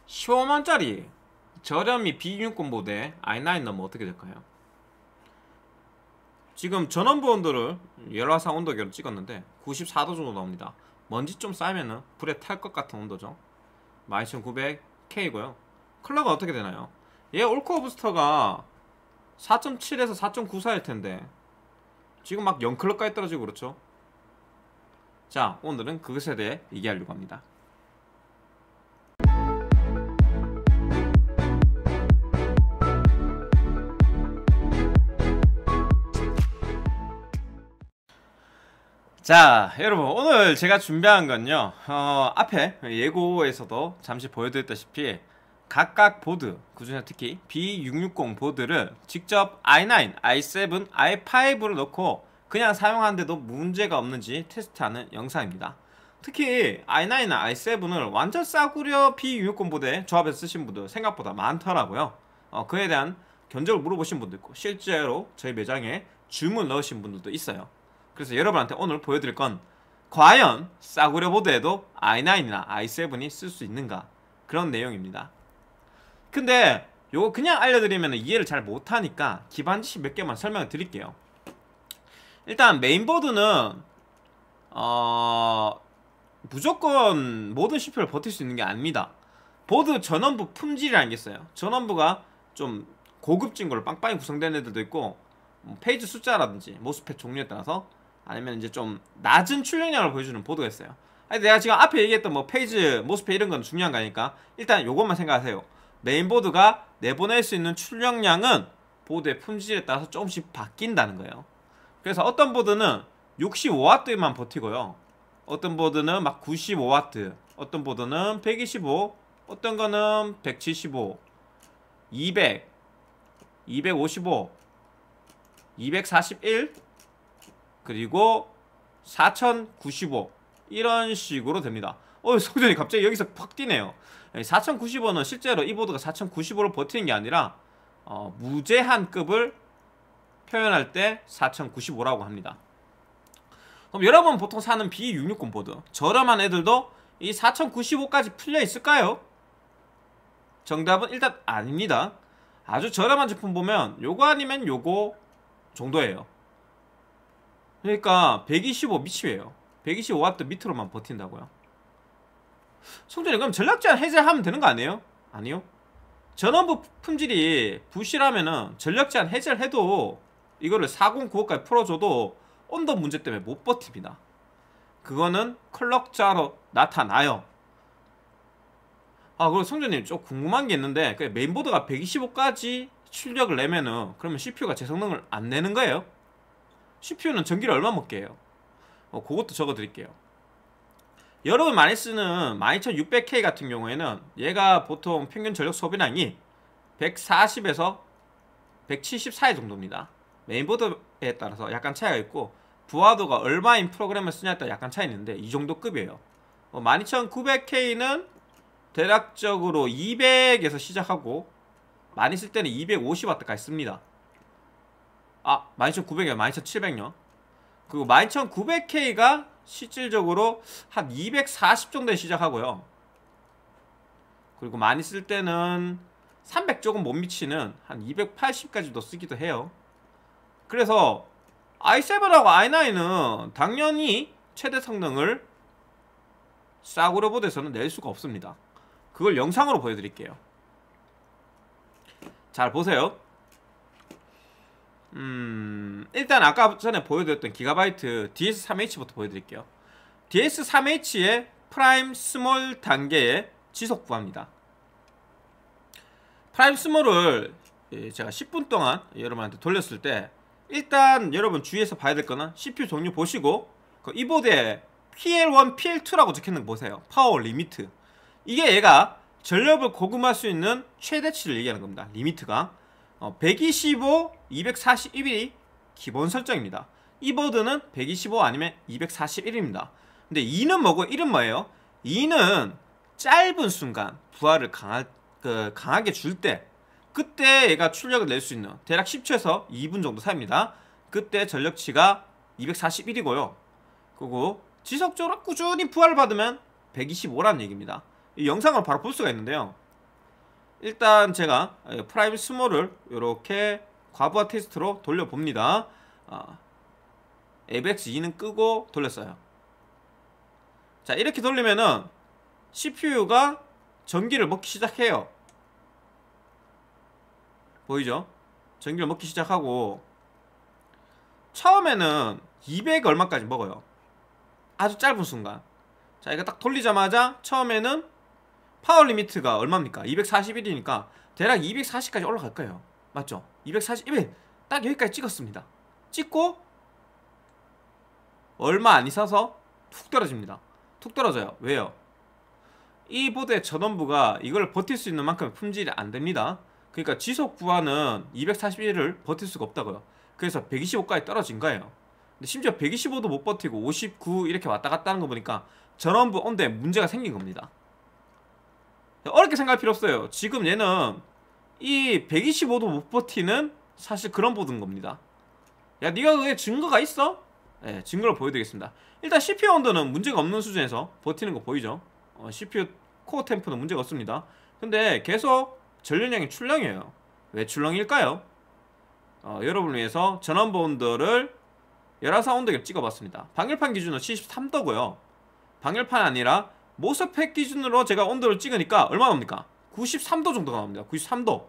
15만원짜리 저렴이 B660 보드에 i9 넣으면 어떻게 될까요? 지금 전원부 온도를 열화상 온도계로 찍었는데 94도 정도 나옵니다. 먼지 좀 쌓이면은 불에 탈 것 같은 온도죠. 12900K고요 컬러가 어떻게 되나요? 얘 올코어 부스터가 4.7에서 4.9 사이일 텐데 지금 막 0컬러까지 떨어지고 그렇죠. 자, 오늘은 그것에 대해 얘기하려고 합니다. 자, 여러분, 오늘 제가 준비한 건요, 앞에 예고에서도 잠시 보여드렸다시피 각각 보드, 그중에 특히 B660 보드를 직접 i9, i7, i5를 넣고 그냥 사용하는데도 문제가 없는지 테스트하는 영상입니다. 특히 i9나 i7을 완전 싸구려 B660 보드에 조합해서 쓰신 분들 생각보다 많더라고요. 그에 대한 견적을 물어보신 분도 있고 실제로 저희 매장에 주문 넣으신 분들도 있어요. 그래서 여러분한테 오늘 보여드릴 건 과연 싸구려 보드에도 i9이나 i7이 쓸 수 있는가, 그런 내용입니다. 근데 요거 그냥 알려드리면 이해를 잘 못하니까 기반 지식 몇 개만 설명을 드릴게요. 일단 메인보드는 무조건 모든 CPU를 버틸 수 있는 게 아닙니다. 보드 전원부 품질이라는 게 있어요. 전원부가 좀 고급진 걸로 빵빵히 구성된 애들도 있고, 페이지 숫자라든지 모스펫 종류에 따라서, 아니면 이제 좀 낮은 출력량을 보여주는 보드가 있어요. 아니, 내가 지금 앞에 얘기했던 뭐 페이지, 모스펫 이런 건 중요한 거 아니까 일단 요것만 생각하세요. 메인보드가 내보낼 수 있는 출력량은 보드의 품질에 따라서 조금씩 바뀐다는 거예요. 그래서 어떤 보드는 65W만 버티고요, 어떤 보드는 막 95W, 어떤 보드는 125, 어떤 거는 175, 200, 255, 241, 그리고 4095, 이런 식으로 됩니다. 성전이 갑자기 여기서 팍 뛰네요. 4095는 실제로 이 보드가 4095를 버티는 게 아니라 무제한급을 표현할 때 4095라고 합니다. 그럼 여러분 보통 사는 B660 보드, 저렴한 애들도 이 4095까지 풀려 있을까요? 정답은 일단 아닙니다. 아주 저렴한 제품 보면 요거 아니면 요거 정도예요. 그러니까 125 미치예요. 125W 밑으로만 버틴다고요. 성전이 그럼 전력 제한 해제하면 되는 거 아니에요? 아니요. 전원부 품질이 부실하면은 전력 제한 해제를 해도 이거를 4095까지 풀어줘도 온도 문제 때문에 못 버팁니다. 그거는 클럭자로 나타나요. 그리고 성전님 좀 궁금한 게 있는데, 메인보드가 125까지 출력을 내면은 그러면 CPU가 제 성능을 안 내는 거예요? CPU는 전기를 얼마 먹게 해요? 그것도 적어 드릴게요. 여러분 많이 쓰는 12600K 같은 경우에는 얘가 보통 평균 전력 소비량이 140에서 170 사이 정도입니다. 메인보드에 따라서 약간 차이가 있고, 부하도가 얼마인 프로그램을 쓰냐에 따라 약간 차이 있는데 이 정도 급이에요. 12900K는 대략적으로 200에서 시작하고 많이 쓸 때는 250W까지 씁니다. 12900이요, 12700요. 그리고 12900K가 실질적으로 한 240 정도에 시작하고요. 그리고 많이 쓸 때는 300 조금 못 미치는 한 280까지도 쓰기도 해요. 그래서 i7하고 i9은 당연히 최대 성능을 싸구려 보드에서는 낼 수가 없습니다. 그걸 영상으로 보여드릴게요. 잘 보세요. 일단 아까 전에 보여드렸던 기가바이트 DS3H부터 보여드릴게요. DS3H의 프라임 스몰 단계의 지속 부하입니다. 프라임 스몰을 제가 10분 동안 여러분한테 돌렸을 때, 일단 여러분 주의해서 봐야 될 거는 CPU 종류 보시고 이 보드에 PL1, PL2라고 적혀있는 거 보세요. 파워 리미트. 이게 얘가 전력을 공급할 수 있는 최대치를 얘기하는 겁니다. 리미트가 125, 241이 기본 설정입니다. 이 보드는 125 아니면 241입니다. 근데 2는 뭐고 1은 뭐예요? 2는 짧은 순간 부하를 강하게 줄 때, 그때 얘가 출력을 낼 수 있는 대략 10초에서 2분 정도 사입니다. 그때 전력치가 241이고요. 그리고 지속적으로 꾸준히 부하를 받으면 125라는 얘기입니다. 이 영상을 바로 볼 수가 있는데요. 일단 제가 프라임 스몰을 이렇게 과부하 테스트로 돌려봅니다. AVX2는 끄고 돌렸어요. 자, 이렇게 돌리면은 CPU가 전기를 먹기 시작해요. 보이죠? 전기를 먹기 시작하고 처음에는 200 얼마까지 먹어요. 아주 짧은 순간. 자, 이거 딱 돌리자마자 처음에는 파워 리미트가 얼마입니까? 241이니까 대략 240까지 올라갈 거예요. 맞죠? 241, 딱 여기까지 찍었습니다. 찍고 얼마 안 있어서 툭 떨어집니다. 툭 떨어져요. 왜요? 이 보드의 전원부가 이걸 버틸 수 있는 만큼 품질이 안 됩니다. 그러니까 지속 부하는 241을 버틸 수가 없다고요. 그래서 125까지 떨어진 거예요. 근데 심지어 125도 못 버티고 59 이렇게 왔다 갔다 하는 거 보니까 전원부 온도에 문제가 생긴 겁니다. 어렵게 생각할 필요 없어요. 지금 얘는 이 125도 못 버티는 사실 그런 보드인 겁니다. 야, 니가 그게 증거가 있어? 네, 증거를 보여드리겠습니다. 일단 CPU 온도는 문제가 없는 수준에서 버티는 거 보이죠? CPU 코어 템프는 문제가 없습니다. 근데 계속 전류량이 출렁이에요. 왜 출렁일까요? 여러분을 위해서 전원부 온도를 열화상 온도계를 찍어봤습니다. 방열판 기준으로 73도고요 방열판 아니라 모스펫 기준으로 제가 온도를 찍으니까 얼마 나옵니까? 93도 정도가 나옵니다. 93도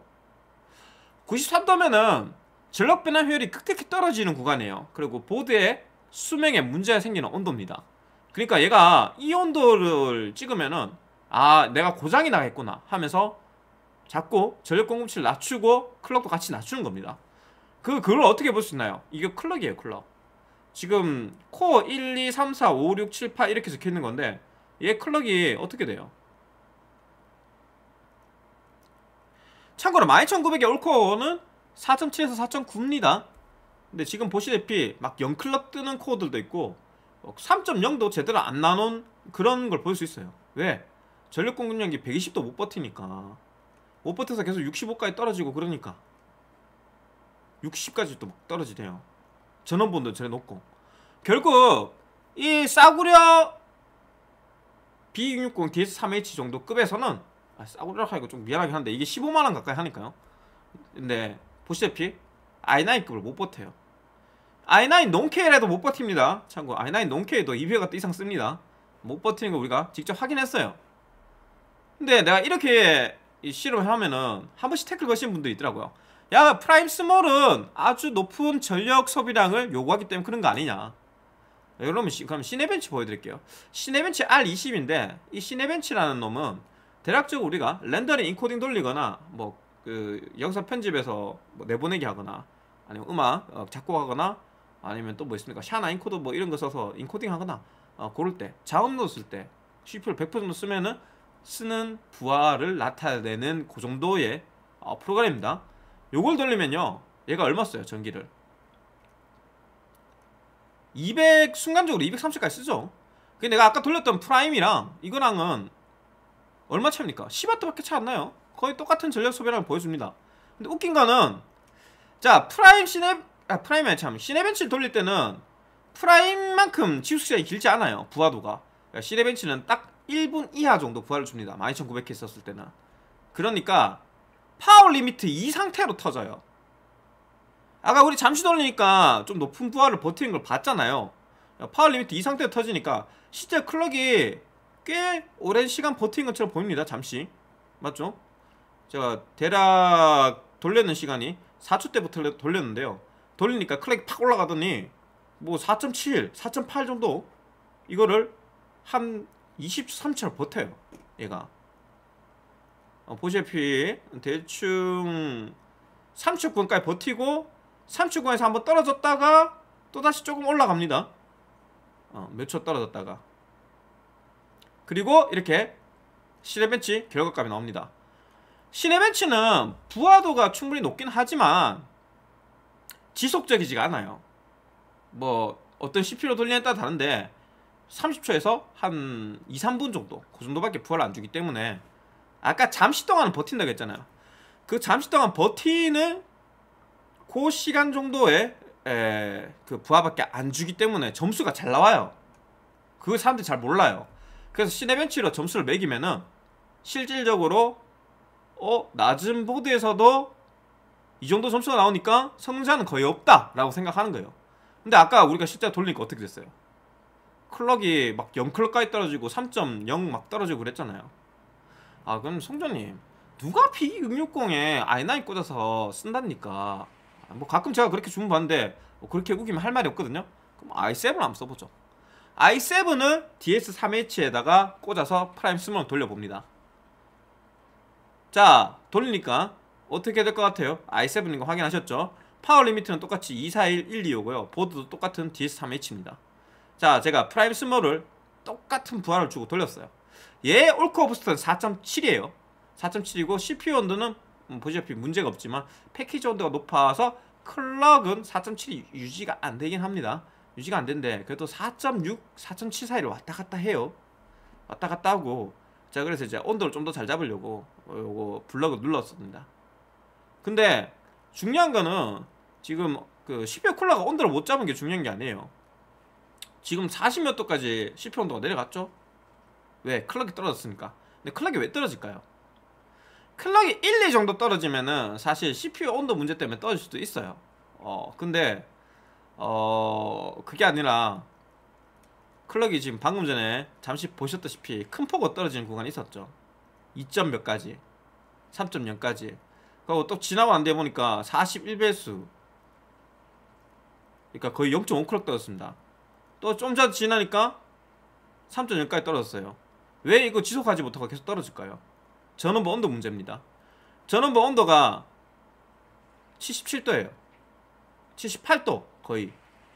93도면은 전력 변환 효율이 급격히 떨어지는 구간이에요. 그리고 보드에 수명에 문제가 생기는 온도입니다. 그러니까 얘가 이 온도를 찍으면은 아, 내가 고장이 나겠구나 하면서 자꾸 전력 공급치를 낮추고 클럭도 같이 낮추는 겁니다. 그걸 어떻게 볼 수 있나요? 이게 클럭이에요. 클럭. 지금 코어 1, 2, 3, 4, 5, 6, 7, 8 이렇게 적혀있는 건데 얘 클럭이 어떻게 돼요? 참고로 12900의 올코어는 4.7에서 4.9입니다 근데 지금 보시다시피 막 0클럭 뜨는 코어들도 있고 3.0도 제대로 안 나눈 그런 걸 볼 수 있어요. 왜? 전력 공급량이 120도 못 버티니까. 못 버텨서 계속 65까지 떨어지고 그러니까 60까지 또 떨어지네요. 전원본도 저래 높고 결국 이 싸구려 B660 DS3H 정도 급에서는 싸구려라고 하니까 좀 미안하긴 한데 이게 15만원 가까이 하니까요. 근데 보시다시피 i9급을 못 버텨요. i9 논K라도 못 버팁니다. 참고 i9 논K도 200W 이상 씁니다. 못 버티는 거 우리가 직접 확인했어요. 근데 내가 이렇게 실험을 하면은 한 번씩 태클 거시는 분들이 있더라고요. 야, 프라임 스몰은 아주 높은 전력 소비량을 요구하기 때문에 그런 거 아니냐. 그러면 그럼 시네벤치 보여드릴게요. 시네벤치 R20인데 이 시네벤치라는 놈은 대략적으로 우리가 렌더링 인코딩 돌리거나 뭐 그 영상 편집에서 뭐 내보내기 하거나 아니면 음악 작곡하거나 아니면 또 뭐 있습니까? 샤나 인코더 뭐 이런 거 써서 인코딩 하거나 그럴 때 자음로 쓸 때 CPU를 100% 정도 쓰면은 쓰는 부하를 나타내는 그 정도의 프로그램입니다. 요걸 돌리면요 얘가 얼마 써요? 전기를 200 순간적으로 230까지 쓰죠. 근데 내가 아까 돌렸던 프라임이랑 이거랑은 얼마 차입니까? 10W밖에 차 안 나요. 거의 똑같은 전력 소비량을 보여줍니다. 근데 웃긴 거는 자 프라임이 참 시네벤치를 돌릴 때는 프라임만큼 지속 시간이 길지 않아요. 부하도가. 그러니까 시네벤치는 딱 1분 이하 정도 부하를 줍니다. 12900K 썼을 때는. 그러니까 파워 리미트 이 상태로 터져요. 아까 우리 잠시 돌리니까 좀 높은 부하를 버티는 걸 봤잖아요. 파워 리미트 이 상태로 터지니까 실제 클럭이 꽤 오랜 시간 버틴 것처럼 보입니다. 잠시. 맞죠? 제가 대략 돌렸는 시간이 4초 때부터 돌렸는데요. 돌리니까 클럭이 팍 올라가더니 뭐 4.7, 4.8 정도 이거를 한 23초를 버텨요. 얘가 보시다시피 대충 30초권까지 버티고 30초권에서 한번 떨어졌다가 또다시 조금 올라갑니다. 몇 초 떨어졌다가 그리고 이렇게 시네벤치 결과값이 나옵니다. 시네벤치는 부하도가 충분히 높긴 하지만 지속적이지가 않아요. 뭐 어떤 CPU로 돌리냐에 따라 다른데 30초에서 한 2, 3분 정도 그 정도밖에 부하를 안 주기 때문에 아까 잠시 동안은 버틴다고 했잖아요. 그 잠시 동안 버티는 그 시간 정도의 그 부하밖에 안 주기 때문에 점수가 잘 나와요. 그걸 사람들이 잘 몰라요. 그래서 시네벤치로 점수를 매기면은 실질적으로 낮은 보드에서도 이 정도 점수가 나오니까 성능자는 거의 없다 라고 생각하는 거예요. 근데 아까 우리가 실제 돌리니까 어떻게 됐어요? 클럭이 막 0클럭까지 떨어지고 3.0 막 떨어지고 그랬잖아요. 아, 그럼 성전님, 누가 B660에 i9 꽂아서 쓴답니까? 뭐 가끔 제가 그렇게 주문 받는데 그렇게 우기면 할 말이 없거든요. 그럼 i7 한번 써보죠. i7을 DS3H에다가 꽂아서 프라임 스몰 돌려봅니다. 자, 돌리니까 어떻게 될 것 같아요? i7인 거 확인하셨죠? 파워 리미트는 똑같이 241125고요 보드도 똑같은 DS3H입니다 자, 제가 프라임 스몰을 똑같은 부하를 주고 돌렸어요. 얘 올코어 부스트는 4.7이에요 4.7이고 CPU 온도는 보시다시피 문제가 없지만 패키지 온도가 높아서 클럭은 4.7이 유지가 안 되긴 합니다. 유지가 안 된대. 그래도 4.6, 4.7 사이를 왔다 갔다 해요. 왔다 갔다 하고. 자, 그래서 이제 온도를 좀 더 잘 잡으려고 요거 블럭을 눌렀습니다. 근데 중요한 거는 지금 그 CPU 쿨러가 온도를 못 잡은 게 중요한 게 아니에요. 지금 40몇 도까지 CPU 온도가 내려갔죠? 왜? 클럭이 떨어졌으니까. 근데 클럭이 왜 떨어질까요? 클럭이 1, 2 정도 떨어지면은 사실 CPU 온도 문제 때문에 떨어질 수도 있어요. 근데 그게 아니라 클럭이 지금 방금 전에 잠시 보셨다시피 큰 폭으로 떨어지는 구간이 있었죠. 2점 몇 가지 3.0까지 그리고 또 지나고 안 돼 보니까 41배수 그러니까 거의 0.5클럭 떨어졌습니다. 또 좀 전 지나니까 3.0까지 떨어졌어요. 왜 이거 지속하지 못하고 계속 떨어질까요? 전원부 온도 문제입니다. 전원부 온도가 77도예요 78도 거의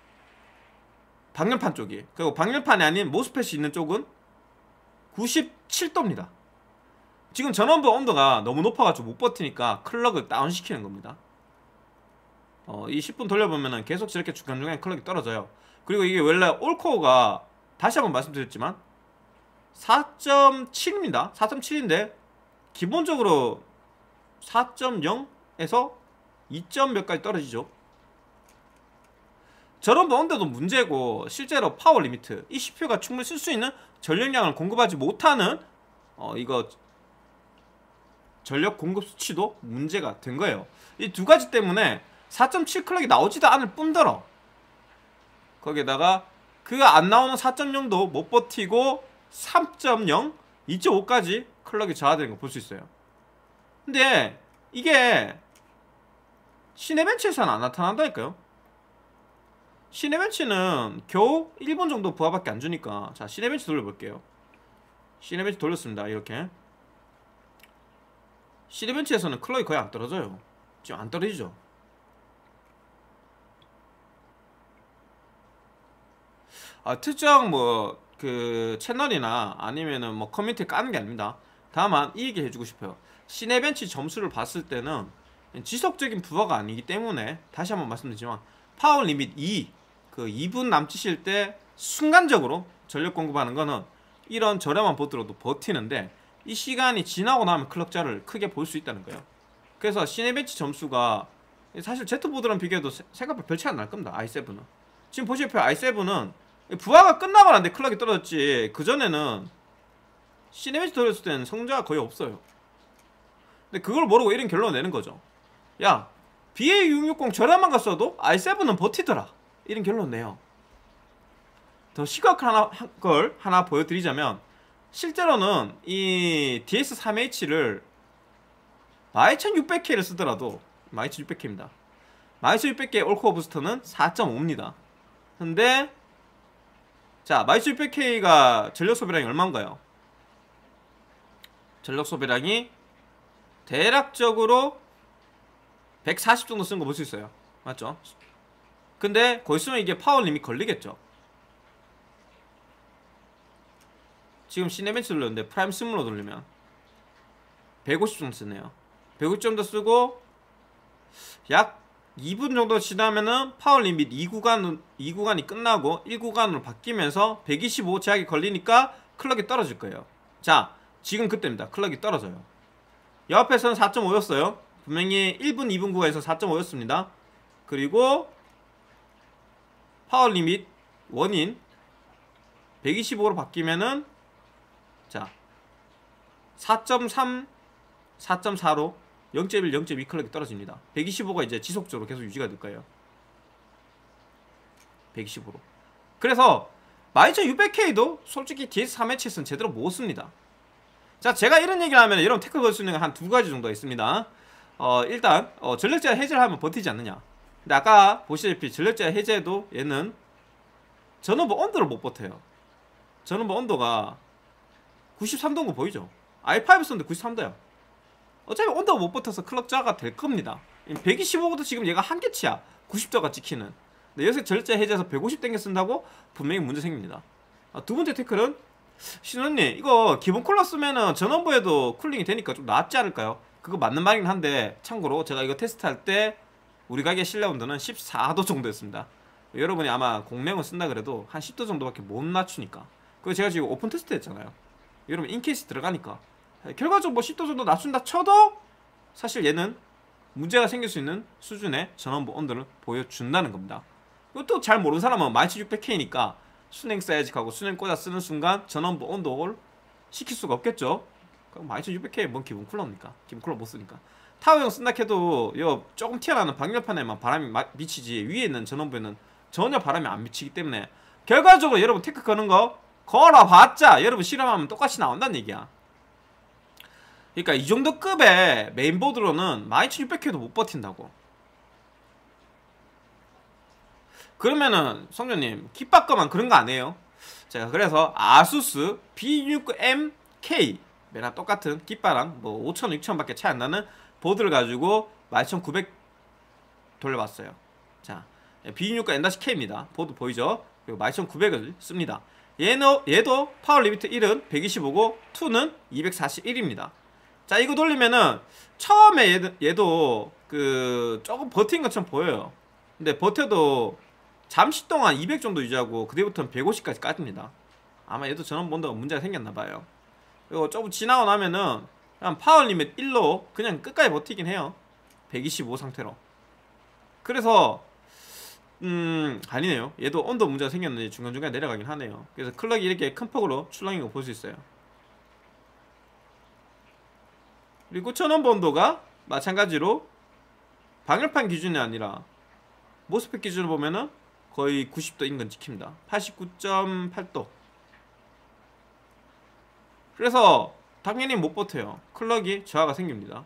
방열판 쪽이. 그리고 방열판이 아닌 모스펫이 있는 쪽은 97도입니다 지금 전원부 온도가 너무 높아가지고 못 버티니까 클럭을 다운시키는 겁니다. 이 10분 돌려보면은 계속 저렇게 중간중간에 클럭이 떨어져요. 그리고 이게 원래 올코어가 다시 한번 말씀드렸지만 4.7입니다 4.7인데 기본적으로 4.0에서 2점 몇까지 떨어지죠. 전원부 온도도 문제고 실제로 파워 리미트 이 CPU가 충분히 쓸 수 있는 전력량을 공급하지 못하는 이거 전력 공급 수치도 문제가 된 거예요. 이 두 가지 때문에 4.7 클럭이 나오지도 않을 뿐더러 거기에다가 그 안 나오는 4.0도 못 버티고 3.0, 2.5까지 클럭이 저하되는 거 볼 수 있어요. 근데 이게 시네벤치에서는 안 나타난다니까요. 시네벤치는 겨우 1분 정도 부하밖에 안 주니까. 자, 시네벤치 돌려볼게요. 시네벤치 돌렸습니다. 이렇게 시네벤치에서는 클럭이 거의 안 떨어져요. 지금 안 떨어지죠. 특정 뭐 그 채널이나 아니면은 뭐 커뮤니티 까는 게 아닙니다. 다만 이 얘기 해주고 싶어요. 시네벤치 점수를 봤을 때는 지속적인 부하가 아니기 때문에 다시 한번 말씀드리지만 파워 리밋 2 그 2분 남짓일 때 순간적으로 전력 공급하는 거는 이런 저렴한 보드로도 버티는데 이 시간이 지나고 나면 클럭자를 크게 볼 수 있다는 거예요. 그래서 시네벤치 점수가 사실 Z보드랑 비교해도 생각보다 별 차이 안 날 겁니다. i7은 지금 보시다시피 i7은 부하가 끝나고 나는데 클럭이 떨어졌지 그전에는 시네벤치 돌렸을 때는 성자가 거의 없어요. 근데 그걸 모르고 이런 결론을 내는 거죠. 야, BA660 저렴한 거 써도 i7은 버티더라 이런 결론 내요. 더 시각한 걸 하나 보여드리자면 실제로는 이 DS3H를 12600K를 쓰더라도 12600K입니다 12600K 올코어 부스터는 4.5입니다 근데 자, 12600K가 전력 소비량이 얼마인가요? 전력 소비량이 대략적으로 140 정도 쓴 거 볼 수 있어요. 맞죠? 근데 거기 쓰면 이게 파워 리밋 걸리겠죠. 지금 시네벤치 돌렸는데 프라임 스몰로 돌리면 150 정도 쓰네요. 150 정도 쓰고 약 2분 정도 지나면은 파워 리밋 2구간이 끝나고 1구간으로 바뀌면서 125 제약이 걸리니까 클럭이 떨어질 거예요. 자, 지금 그때입니다. 클럭이 떨어져요. 옆에서는 4.5였어요. 분명히 1분, 2분 구간에서 4.5였습니다. 그리고 파워 리밋 원인 125로 바뀌면은 자 4.3, 4.4로 0.1, 0.2 클럭이 떨어집니다. 125가 이제 지속적으로 계속 유지가 될 거예요. 125로. 그래서 12600K도 솔직히 DS3H에서는 제대로 못 씁니다. 자, 제가 이런 얘기를 하면 여러분 태클 걸 수 있는 건 한 두 가지 정도가 있습니다. 일단 전력제한 해제를 하면 버티지 않느냐. 근데 아까 보시다시피 전력제한 해제도 얘는 전원부 온도를 못 버텨요. 전원부 온도가 93도인 거 보이죠? i5 썼는데 93도야. 어차피 온도가 못 버텨서 클럭 저하가 될 겁니다. 125도 지금 얘가 한계치야. 90도가 찍히는. 근데 여기서 전력제한 해제해서 150 땡겨 쓴다고 분명히 문제 생깁니다. 두 번째 태클은 신원님 이거 기본 쿨러 쓰면은 전원부에도 쿨링이 되니까 좀 낫지 않을까요? 그거 맞는 말이긴 한데 참고로 제가 이거 테스트할 때 우리 가게 실내 온도는 14도 정도였습니다. 여러분이 아마 공랭을 쓴다 그래도 한 10도 정도밖에 못 낮추니까. 그거 제가 지금 오픈 테스트 했잖아요. 여러분 인케이스 들어가니까 결과적으로 뭐 10도 정도 낮춘다 쳐도 사실 얘는 문제가 생길 수 있는 수준의 전원부 온도를 보여준다는 겁니다. 이것도 잘 모르는 사람은 12600K니까 순행 사이즈 가고 순행 꽂아 쓰는 순간 전원부 온도를 시킬 수가 없겠죠. 그럼 12600K 뭔 기본 쿨러입니까? 기본 쿨러 못 쓰니까. 타워형 쓴다 해도 요 조금 튀어나오는 방열판에만 바람이 미치지 위에 있는 전원부에는 전혀 바람이 안 미치기 때문에 결과적으로 여러분 테크 거는 거 걸어봤자 여러분 실험하면 똑같이 나온다는 얘기야. 그러니까 이 정도 급의 메인보드로는 12600K도 못 버틴다고. 그러면은 성조님 kit바 거만 그런 거 아니에요? 제가 그래서 아수스 B69MK 매나 똑같은 kit바랑 뭐 5000, 6000 밖에 차이 안 나는 보드를 가지고 12900 돌려봤어요. 자, B69 N-K입니다. 보드 보이죠? 그리고 12900을 씁니다. 얘도 파워 리미트 1은 125고 2는 241입니다. 자, 이거 돌리면은 처음에 얘도 그 조금 버틴 것처럼 보여요. 근데 버텨도 잠시 동안 200 정도 유지하고 그뒤부터는 150까지 까집니다. 아마 얘도 전원 온도가 문제가 생겼나봐요. 그리고 조금 지나고 나면은 그냥 파워 리밋 1로 그냥 끝까지 버티긴 해요. 125 상태로. 그래서 아니네요. 얘도 온도 문제가 생겼는데 중간중간에 내려가긴 하네요. 그래서 클럭이 이렇게 큰 폭으로 출렁인 거 볼 수 있어요. 그리고 전원부 온도가 마찬가지로 방열판 기준이 아니라 모스펫 기준으로 보면은 거의 90도 인근 찍힙니다. 89.8도. 그래서 당연히 못 버텨요. 클럭이 저하가 생깁니다.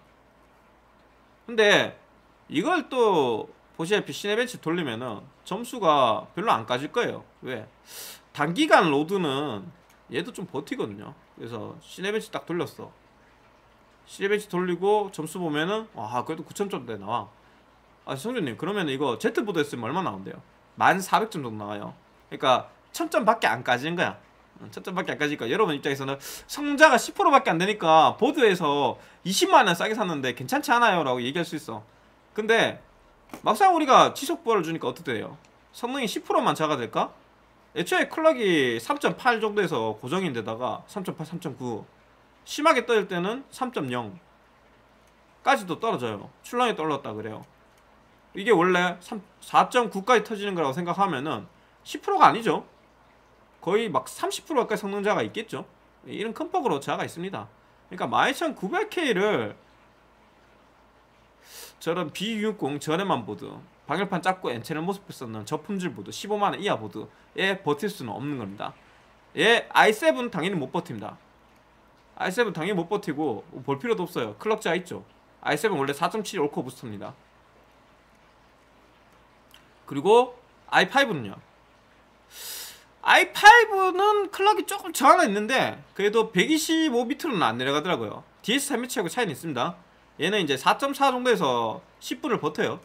근데 이걸 또 보시다시피 시네벤치 돌리면은 점수가 별로 안 까질 거예요. 왜? 단기간 로드는 얘도 좀 버티거든요. 그래서 시네벤치 딱 돌렸어. 시네벤치 돌리고 점수 보면은 와 그래도 9000점대 나와. 아 성준님 그러면 이거 Z보드 했으면 얼마 나온대요? 1400점 정도 나와요. 그러니까 1000점 밖에 안 까지는 거야. 1000점 밖에 안 까지니까 여러분 입장에서는 성자가 10% 밖에 안 되니까 보드에서 20만원 싸게 샀는데 괜찮지 않아요? 라고 얘기할 수 있어. 근데 막상 우리가 지속부하를 주니까 어떻게 돼요? 성능이 10%만 작아질까? 애초에 클럭이 3.8 정도에서 고정인데다가 3.8, 3.9 심하게 떨어질 때는 3.0 까지도 떨어져요. 출렁이 떨어졌다 그래요. 이게 원래 4.9까지 터지는 거라고 생각하면은 10%가 아니죠. 거의 막 30% 가까이 성능 저하가 있겠죠. 이런 큰 폭으로 저하가 있습니다. 그러니까 12900K를 저런 B660 저렴한 보드 방열판 작고 N채널 모습을 썼는 저품질 보드 15만원 이하 보드에 버틸 수는 없는 겁니다. 얘 i7 당연히 못 버팁니다. i7 당연히 못 버티고 볼 필요도 없어요. 클럭 저하 있죠. i7 원래 4.7 올코어 부스터입니다. 그리고 i5는요. i5는 클럭이 조금 저하가 있는데 그래도 125 밑으로는 안 내려가더라고요. DS3H하고 차이는 있습니다. 얘는 이제 4.4 정도에서 10분을 버텨요.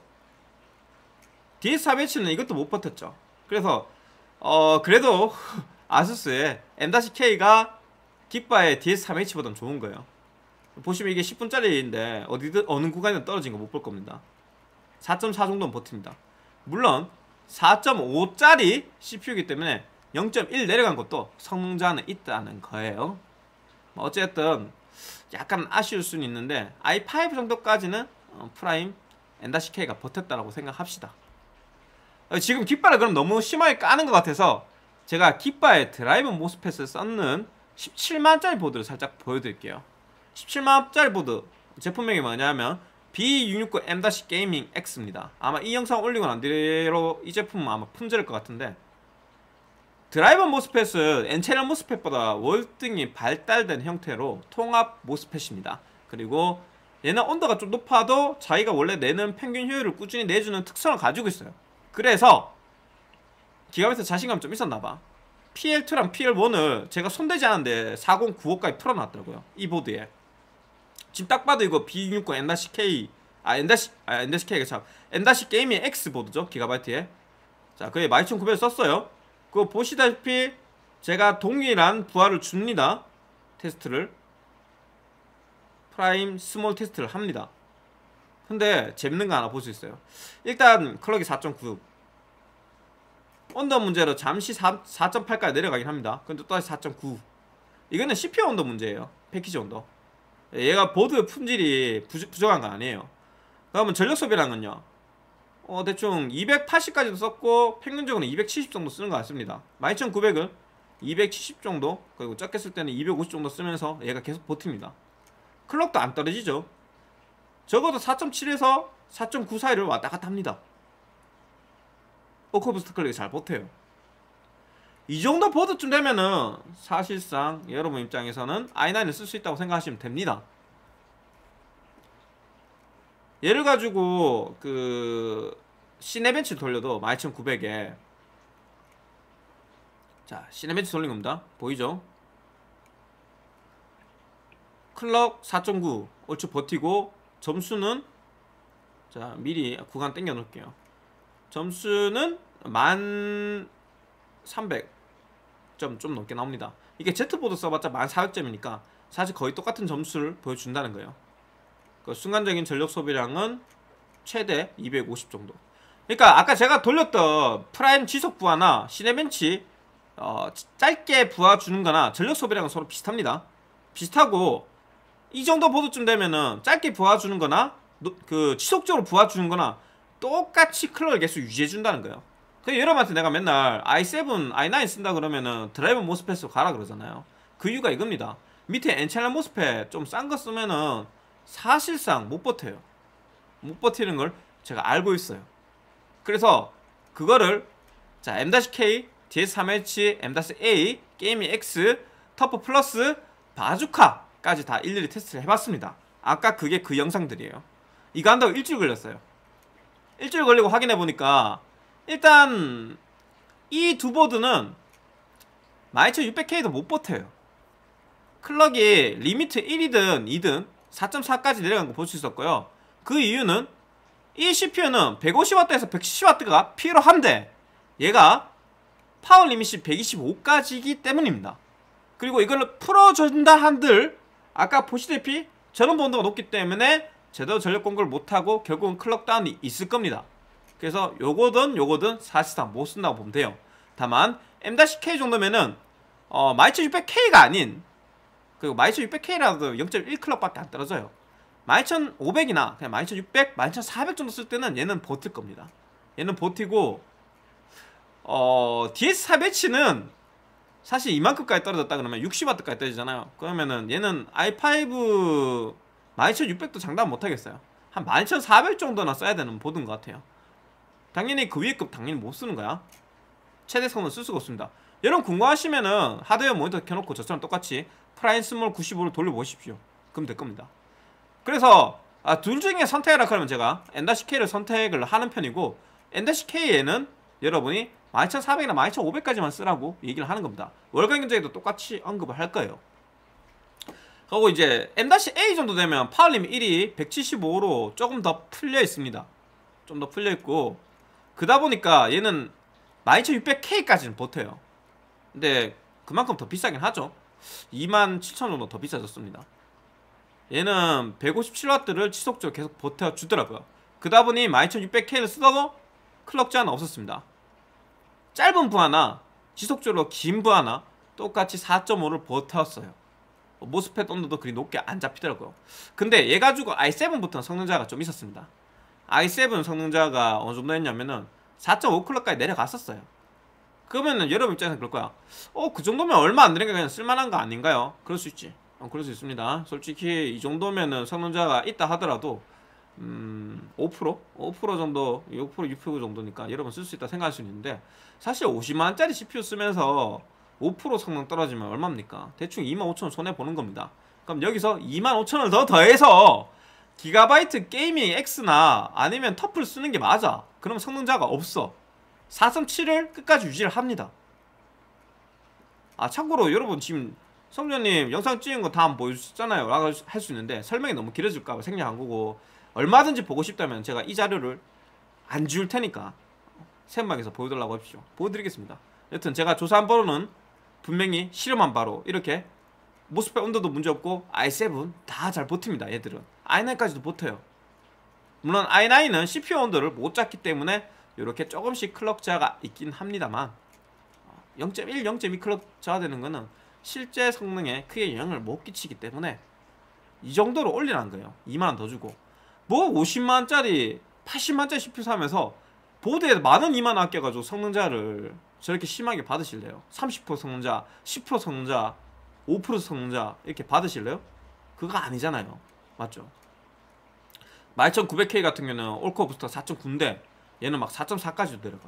DS3H는 이것도 못 버텼죠. 그래서 그래도 아수스의 M-K가 깃바의 DS3H보다는 좋은 거예요. 보시면 이게 10분짜리인데 어디든 어느 구간에 떨어진 거 못 볼 겁니다. 4.4 정도는 버팁니다. 물론 4.5짜리 CPU이기 때문에 0.1 내려간 것도 성능 저하는 있다는 거예요. 어쨌든 약간 아쉬울 수는 있는데 i5 정도까지는 프라임 N-K가 버텼다라고 생각합시다. 지금 깃바를 그럼 너무 심하게 까는 것 같아서 제가 깃바에 드라이브 모스펫을 썼는 17만원짜리 보드를 살짝 보여드릴게요. 17만원짜리 보드 제품명이 뭐냐면 B669M- 게이밍 X입니다. 아마 이 영상 올리고 난 뒤로 이 제품은 아마 품절일 것 같은데, 드라이버 모스펫은 N채널 모스펫보다 월등히 발달된 형태로 통합 모스펫입니다. 그리고 얘는 온도가 좀 높아도 자기가 원래 내는 평균 효율을 꾸준히 내주는 특성을 가지고 있어요. 그래서 기가바이트 자신감이 좀 있었나봐. PL2랑 PL1을 제가 손대지 않았는데 4095까지 풀어놨더라고요, 이 보드에. 지금 딱 봐도 이거 B669 N-K N-K가 참 N- 게이밍 X 보드죠, 기가바이트에. 자, 그게 12900을 썼어요. 그거 보시다시피 제가 동일한 부하를 줍니다. 테스트를 프라임 스몰 테스트를 합니다. 근데 재밌는 거 하나 볼 수 있어요. 일단 클럭이 4.9, 온도 문제로 잠시 4.8까지 내려가긴 합니다. 근데 또다시 4.9. 이거는 CPU 온도 문제예요. 패키지 온도. 얘가 보드 품질이 부족한 건 아니에요. 그러면 전력 소비량은요, 대충 280까지도 썼고 평균적으로 270 정도 쓰는 것 같습니다. 12900을 270 정도, 그리고 적게 쓸 때는 250 정도 쓰면서 얘가 계속 버팁니다. 클럭도 안 떨어지죠. 적어도 4.7에서 4.9 사이를 왔다 갔다 합니다. 오커부스트 클럭이 잘 버텨요. 이 정도 보드쯤 되면은 사실상 여러분 입장에서는 i9을 쓸 수 있다고 생각하시면 됩니다. 얘를 가지고 그 시네벤치를 돌려도 12900에, 자 시네벤치 돌린 겁니다. 보이죠? 클럭 4.9 얼추 버티고, 점수는, 자 미리 구간 땡겨 놓을게요. 점수는 1300점 좀 넘게 나옵니다. 이게 Z보드 써봤자 1400점이니까 사실 거의 똑같은 점수를 보여준다는 거예요. 그 순간적인 전력 소비량은 최대 250 정도. 그러니까 아까 제가 돌렸던 프라임 지속 부하나 시네벤치 짧게 부하 주는 거나 전력 소비량은 서로 비슷합니다. 비슷하고, 이 정도 보드쯤 되면은 짧게 부하 주는 거나 그 지속적으로 부하 주는 거나 똑같이 클럭을 계속 유지해 준다는 거예요. 그래서 여러분한테 내가 맨날 i7, i9 쓴다 그러면은 드라이버 모스펫으로 가라 그러잖아요. 그 이유가 이겁니다. 밑에 N채널 모스펫 좀 싼 거 쓰면은 사실상 못 버텨요. 못 버티는 걸 제가 알고 있어요. 그래서 그거를, 자 M-K, DS3H, M-A, 게이밍 X, 터프 플러스, 바주카까지 다 일일이 테스트를 해봤습니다. 아까 그게 그 영상들이에요. 이거 한다고 일주일 걸렸어요. 일주일 걸리고 확인해보니까 일단 이 두 보드는 12600K도 못 버텨요. 클럭이 리미트 1이든 2든 4.4까지 내려간 거 볼 수 있었고요. 그 이유는 이 CPU는 150W에서 170W가 필요한데 얘가 파워 리밋이 125까지이기 때문입니다. 그리고 이걸 풀어준다 한들 아까 보시다시피 전원 본도가 높기 때문에 제대로 전력 공급을 못하고 결국은 클럭 다운이 있을 겁니다. 그래서 요거든 사실상 못 쓴다고 보면 돼요. 다만 M-K 정도면은 12600K가 아닌, 그리고 12600K라도 0.1클럭밖에 안 떨어져요. 12500이나 그냥 12600, 12400 정도 쓸 때는 얘는 버틸 겁니다. 얘는 버티고, DS4배치는 사실 이만큼까지 떨어졌다 그러면 60W까지 떨어지잖아요. 그러면은 얘는 i5 12600도 장담 못하겠어요. 한 12400 정도나 써야 되는 보드인 것 같아요. 당연히 그 위에 급 당연히 못 쓰는 거야. 최대성은 쓸 수가 없습니다. 여러분 궁금하시면은 하드웨어 모니터 켜놓고 저처럼 똑같이 프라임 스몰 95로 돌려보십시오. 그럼 될 겁니다. 그래서 둘 중에 선택하라 그러면 제가 N-K를 선택을 하는 편이고, N-K에는 여러분이 12400이나 12500까지만 쓰라고 얘기를 하는 겁니다. 월간 견적에도 똑같이 언급을 할 거예요. 그리고 이제 M-A 정도 되면 파워리밋 1이 175로 조금 더 풀려 있습니다. 좀 더 풀려 있고, 그러다 보니까 얘는 12600K까지는 버텨요. 근데 그만큼 더 비싸긴 하죠. 27000 정도 더 비싸졌습니다. 얘는 157W를 지속적으로 계속 버텨주더라고요. 그러다 보니 12600K를 쓰다가 클럭 제한 없었습니다. 짧은 부하나 지속적으로 긴 부하나 똑같이 4.5를 버텼어요. 모스펫 온도도 그리 높게 안 잡히더라고요. 근데 얘 가지고 i7부터는 성능자가 좀 있었습니다. i7 성능자가 어느 정도 했냐면은 4.5클럭까지 내려갔었어요. 그러면은 여러분 입장에서 그럴 거야. 그 정도면 얼마 안 되는 게 그냥 쓸만한 거 아닌가요? 그럴 수 있지. 그럴 수 있습니다. 솔직히 이 정도면은 성능자가 있다 하더라도 5%? 5% 정도, 5% 6% 정도니까 여러분 쓸 수 있다 생각할 수 있는데, 사실 50만원짜리 CPU 쓰면서 5% 성능 떨어지면 얼마입니까? 대충 25,000원 손해보는 겁니다. 그럼 여기서 25,000원을 더 더해서 기가바이트 게이밍 X나 아니면 터프를 쓰는 게 맞아. 그러면 성능자가 없어. 4.7을 끝까지 유지를 합니다. 참고로 여러분 지금 성준님 영상 찍은 거 다 한번 보여주셨잖아요 라고 할 수 있는데, 설명이 너무 길어질까봐 생략한 거고, 얼마든지 보고 싶다면 제가 이 자료를 안 지울 테니까 생방에서 보여달라고 하십시오. 보여드리겠습니다. 여튼 제가 조사한 바로는 분명히 실험한 바로 이렇게 모스펫 온도도 문제없고 i7 다 잘 버팁니다. 얘들은 i9까지도 버텨요. 물론 i9은 CPU 온도를 못 잡기 때문에 이렇게 조금씩 클럭 저하가 있긴 합니다만, 0.1, 0.2 클럭 저하되는 거는 실제 성능에 크게 영향을 못 끼치기 때문에 이 정도로 올리라는 거예요. 2만원 더 주고. 뭐 50만원짜리 80만원짜리 CPU 사면서 보드에 만원 2만원 아껴가지고 성능자를 저렇게 심하게 받으실래요? 30% 성능자, 10% 성능자, 5% 성능자 이렇게 받으실래요? 그거 아니잖아요. 맞죠? 12900K 같은 경우는 올코어 부스터 4.9인데 얘는 막 4.4까지도 내려가.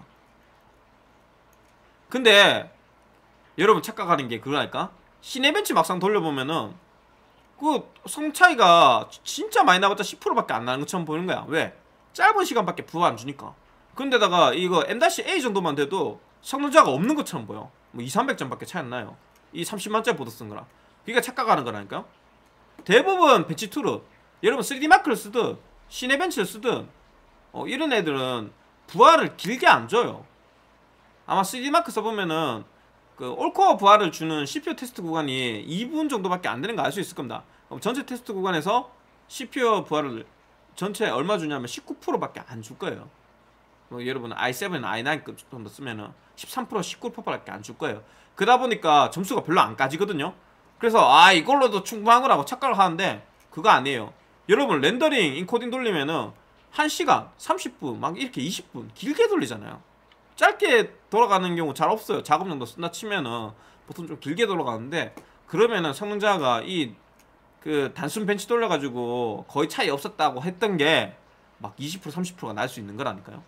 근데 여러분 착각하는 게 그거라니까? 시네벤치 막상 돌려보면은 그 성 차이가 진짜 많이 나봤자 10%밖에 안 나는 것처럼 보이는 거야. 왜? 짧은 시간밖에 부하 안 주니까. 근데다가 이거 M-A 정도만 돼도 성능자가 없는 것처럼 보여. 뭐 2, 300점밖에 차이 안 나요. 이 30만짜리 보드 쓴 거랑. 그러니까 착각하는 거라니까. 대부분 벤치 툴은 여러분 3D 마크를 쓰든 시네벤치를 쓰든 이런 애들은 부하를 길게 안 줘요. 아마 3D 마크 써보면은 그 올코어 부하를 주는 CPU 테스트 구간이 2분 정도밖에 안 되는 거 알 수 있을 겁니다. 그럼 전체 테스트 구간에서 CPU 부하를 전체 얼마 주냐면 19%밖에 안 줄 거예요. 여러분 i7, i9급 정도 쓰면은 13%, 19%밖에 안 줄 거예요. 그러다 보니까 점수가 별로 안 까지거든요. 그래서 이걸로도 충분한 거라고 착각을 하는데 그거 아니에요. 여러분 렌더링, 인코딩 돌리면은 1시간, 30분, 막 이렇게 20분 길게 돌리잖아요. 짧게 돌아가는 경우 잘 없어요. 작업용도 쓴다 치면은 보통 좀 길게 돌아가는데, 그러면은 성능자가 그 단순 벤치 돌려가지고 거의 차이 없었다고 했던 게 막 20%, 30%가 날 수 있는 거라니까요.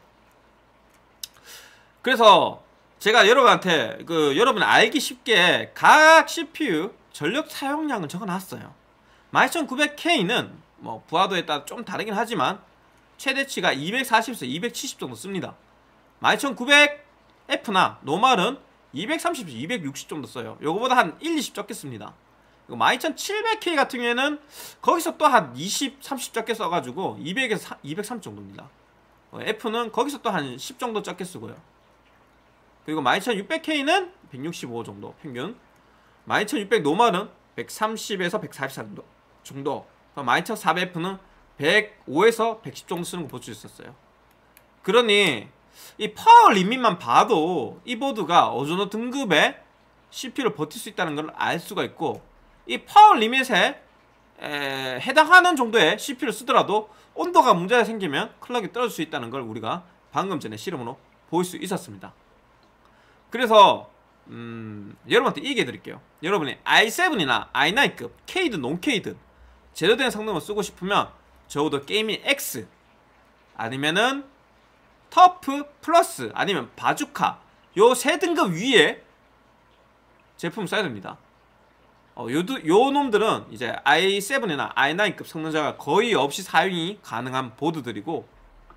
그래서 제가 여러분한테 여러분 알기 쉽게 각 CPU 전력 사용량을 적어놨어요. 12900K는 뭐 부하도에 따라 좀 다르긴 하지만 최대치가 240에서 270 정도 씁니다. 12900F나 노멀은 230에서 260 정도 써요. 요거보다 한 1, 20 적게 씁니다. 12700K 같은 경우에는 거기서 또 한 20, 30 적게 써가지고 200에서 230 정도입니다. F는 거기서 또 한 10 정도 적게 쓰고요. 그리고 12600K는 165 정도 평균, 12600 노멀은 130에서 144 정도, 12400F는 105에서 110 정도 쓰는 거 볼 수 있었어요. 그러니 이 파워 리밋만 봐도 이 보드가 어느 정도 등급의 CPU를 버틸 수 있다는 걸 알 수가 있고, 이 파워 리밋에 해당하는 정도의 CPU를 쓰더라도 온도가 문제가 생기면 클럭이 떨어질 수 있다는 걸 우리가 방금 전에 실험으로 볼 수 있었습니다. 그래서 여러분한테 얘기해 드릴게요. 여러분이 i7이나 i9급 K든 논K든 제대로 된 성능을 쓰고 싶으면 적어도 게이밍 X 아니면은 터프 플러스 아니면 바주카 요 세 등급 위에 제품 써야 됩니다. 요 놈들은 이제 i7이나 i9급 성능자가 거의 없이 사용이 가능한 보드들이고,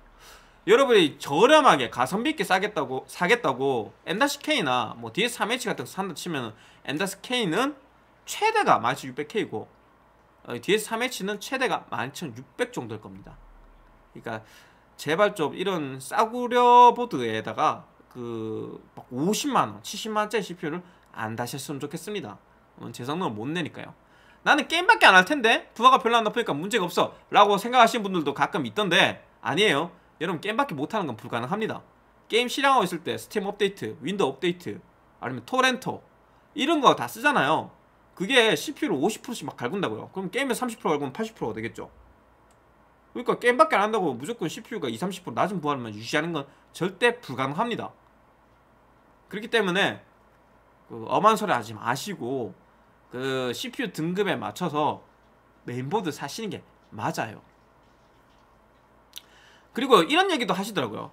여러분이 저렴하게 가성비 있게 사겠다고 M-K나 뭐 DS3H 같은 거 산다 치면 M-K는 최대가 12600K고 DS3H는 최대가 12600 정도일 겁니다. 그러니까 제발 좀 이런 싸구려 보드에다가 막 50만원, 70만원짜리 CPU를 안 다셨으면 좋겠습니다. 제 성능을 못 내니까요. 나는 게임밖에 안 할 텐데 부하가 별로 안 높으니까 문제가 없어 라고 생각하시는 분들도 가끔 있던데, 아니에요. 여러분 게임밖에 못하는 건 불가능합니다. 게임 실행하고 있을 때 스팀 업데이트, 윈도우 업데이트, 아니면 토렌토 이런 거 다 쓰잖아요. 그게 CPU를 50%씩 막 갈군다고요. 그럼 게임에 30% 갈구면 80%가 되겠죠. 그러니까 게임밖에 안 한다고 무조건 CPU가 20, 30% 낮은 부하를만 유지하는 건 절대 불가능합니다. 그렇기 때문에 엄한 소리 하지 마시고 그 CPU 등급에 맞춰서 메인보드 사시는 게 맞아요. 그리고 이런 얘기도 하시더라고요.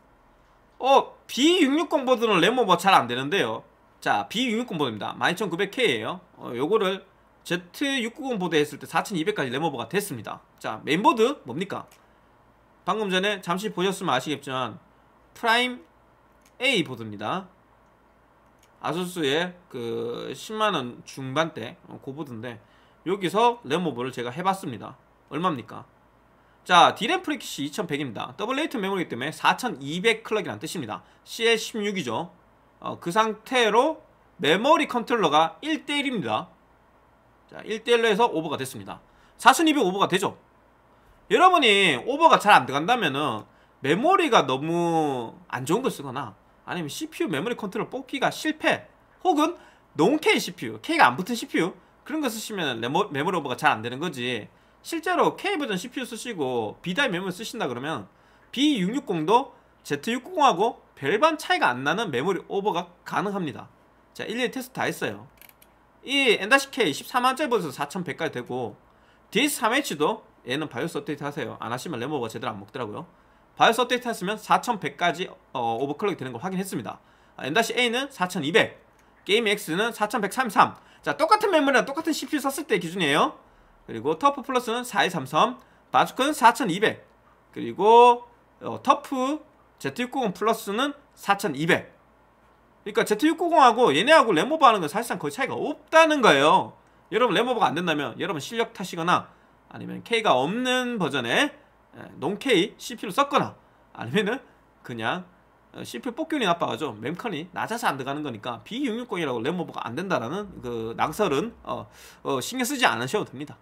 B660 보드는 램오버 잘 안되는데요. 자, B660 보드입니다. 12900K에요. 요거를 Z690 보드 했을 때 4200까지 램오버가 됐습니다. 자, 메인보드 뭡니까? 방금 전에 잠시 보셨으면 아시겠지만 프라임 A 보드입니다. 아수스의 그 10만원 중반대 그 보드인데, 여기서 램오버를 제가 해봤습니다. 얼마입니까? 자, D램 프리퀴시 2100입니다. 더블 레이트 메모리이기 때문에 4200 클럭이라는 뜻입니다. CL16이죠. 그 상태로 메모리 컨트롤러가 1대1입니다. 자, 1대1로 해서 오버가 됐습니다. 4200 오버가 되죠. 여러분이 오버가 잘 안 들어간다면은 메모리가 너무 안 좋은 걸 쓰거나, 아니면 CPU 메모리 컨트롤 뽑기가 실패, 혹은 농-K CPU, K가 안 붙은 CPU 그런 거 쓰시면 메모리 오버가 잘 안 되는 거지. 실제로 K 버전 CPU 쓰시고 B다이 메모리 쓰신다 그러면 B660도 Z690하고 별반 차이가 안 나는 메모리 오버가 가능합니다. 자, 일일이 테스트 다 했어요. 이 N-K 14만짜리 버전에서 4100까지 되고, DS3H도 얘는 바이오스 업데이트 하세요. 안 하시면 램오버가 제대로 안 먹더라고요. 바이오스 업데이트 했으면 4100까지 오버클럭이 되는 걸 확인했습니다. N-A는 4200, 게임 X는 4133. 자, 똑같은 메모리랑 똑같은 CPU 썼을 때 기준이에요. 그리고 터프 플러스는 4233, 바주카는 4200, 그리고 터프 Z690 플러스는 4200. 그러니까 Z690하고 얘네하고 램오버 하는 건 사실상 거의 차이가 없다는 거예요. 여러분 램오버가 안 된다면 여러분 실력 탓이거나, 아니면 K가 없는 버전의 농-K CPU를 썼거나, 아니면은 그냥 CPU 뽑기운이 나빠가지고 mem컨이 낮아서 안 들어가는 거니까 B660이라고 램오버가 안 된다라는 그 낭설은 신경 쓰지 않으셔도 됩니다.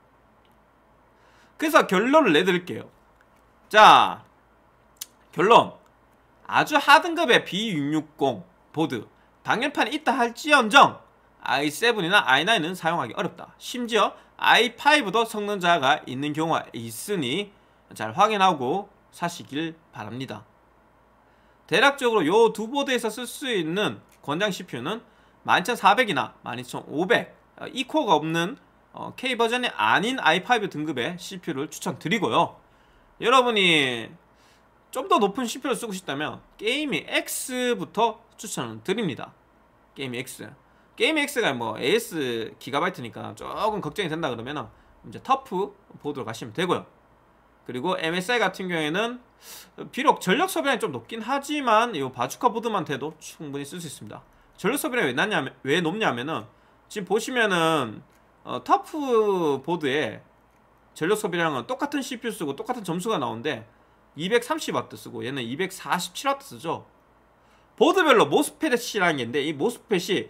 그래서 결론을 내드릴게요. 자, 결론. 아주 하등급의 B660 보드 방열판이 있다 할지언정 i7이나 i9은 사용하기 어렵다. 심지어 i5도 성능 저하가 있는 경우가 있으니 잘 확인하고 사시길 바랍니다. 대략적으로 요 두 보드에서 쓸 수 있는 권장 CPU는 12400이나 12500 2코어가 없는 K 버전이 아닌 i5 등급의 CPU를 추천드리고요. 여러분이 좀 더 높은 CPU를 쓰고 싶다면 게이밍 X부터 추천을 드립니다. 게이밍 X. 게이밍 X가 뭐 AS 기가바이트니까 조금 걱정이 된다 그러면 이제 터프 보드로 가시면 되고요. 그리고 MSI 같은 경우에는 비록 전력 소비량이 좀 높긴 하지만 이 바주카 보드만 돼도 충분히 쓸 수 있습니다. 전력 소비량이 왜 높냐면은 지금 보시면은 터프 보드에 전력 소비량은 똑같은 CPU 쓰고 똑같은 점수가 나오는데 230W 쓰고 얘는 247W 쓰죠. 보드별로 모스펫이라는 게 있는데 이 모스펫이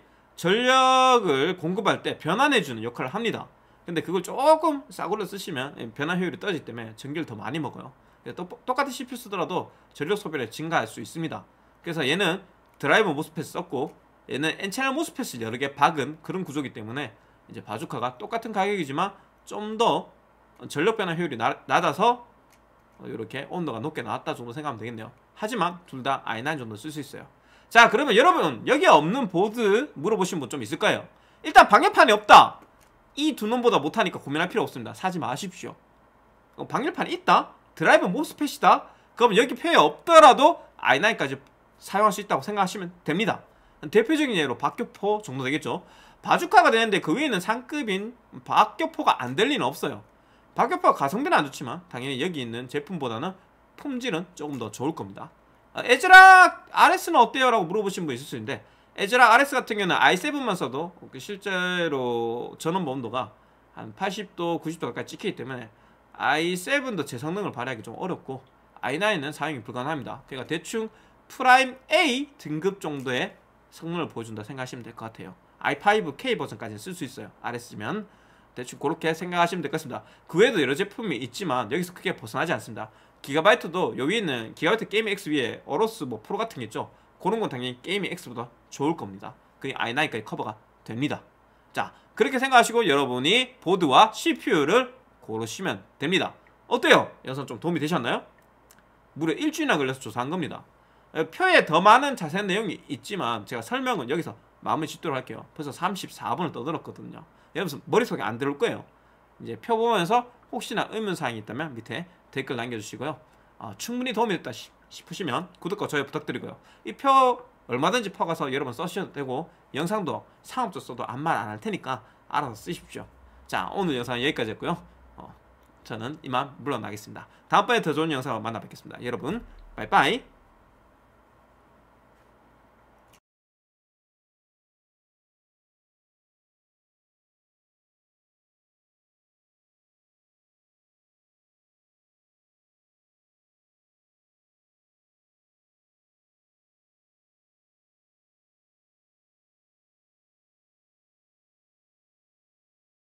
전력을 공급할 때 변환해주는 역할을 합니다. 근데 그걸 조금 싸구려 쓰시면 변환 효율이 떨어지기 때문에 전기를 더 많이 먹어요. 똑같은 CPU 쓰더라도 전력 소비를 증가할 수 있습니다. 그래서 얘는 드라이버 모스펫을 썼고, 얘는 N채널 모스펫을 여러 개 박은 그런 구조이기 때문에 이제 바주카가 똑같은 가격이지만 좀 더 전력 변환 효율이 낮아서 이렇게 온도가 높게 나왔다 정도 생각하면 되겠네요. 하지만 둘 다 i9 정도 쓸 수 있어요. 자, 그러면 여러분 여기에 없는 보드 물어보신 분 좀 있을 거예요. 일단 방열판이 없다. 이 두 놈보다 못하니까 고민할 필요 없습니다. 사지 마십시오. 방열판이 있다? 드라이버 모스펫이다? 그럼 여기 표에 없더라도 i9까지 사용할 수 있다고 생각하시면 됩니다. 대표적인 예로 박격포 정도 되겠죠. 바주카가 되는데 그 위에는 상급인 박격포가 안 될 리는 없어요. 박격포가 가성비는 안 좋지만 당연히 여기 있는 제품보다는 품질은 조금 더 좋을 겁니다. 에즈락 RS는 어때요? 라고 물어보신 분 있을 수 있는데, 에즈락 RS 같은 경우는 i7만 써도 실제로 전원 온도가 한 80도, 90도 가까이 찍히기 때문에 i7도 제 성능을 발휘하기 좀 어렵고 i9은 사용이 불가능합니다. 그러니까 대충 프라임 A 등급 정도의 성능을 보여준다 생각하시면 될 것 같아요. i5K 버전까지는 쓸 수 있어요. RS면 대충 그렇게 생각하시면 될 것 같습니다. 그 외에도 여러 제품이 있지만 여기서 크게 벗어나지 않습니다. 기가바이트도 여기 있는 기가바이트 게이밍 X 위에 어로스 뭐 프로 같은 게 있죠. 그런 건 당연히 게이밍 X보다 좋을 겁니다. 그게 i9까지 커버가 됩니다. 자, 그렇게 생각하시고 여러분이 보드와 CPU를 고르시면 됩니다. 어때요? 영상 좀 도움이 되셨나요? 무려 일주일이나 걸려서 조사한 겁니다. 표에 더 많은 자세한 내용이 있지만 제가 설명은 여기서 마무리 짓도록 할게요. 벌써 34분을 떠들었거든요. 여러분 머릿속에 안 들어올 거예요. 이제 펴보면서 혹시나 의문사항이 있다면 밑에 댓글 남겨주시고요. 충분히 도움이 됐다 싶으시면 구독과 좋아요 부탁드리고요. 이 표 얼마든지 퍼가서 여러분 써주셔도 되고 영상도 상업적 써도 아무 말 안 할 테니까 알아서 쓰십시오. 자, 오늘 영상은 여기까지였고요. 저는 이만 물러나겠습니다. 다음번에 더 좋은 영상으로 만나 뵙겠습니다. 여러분 빠이빠이.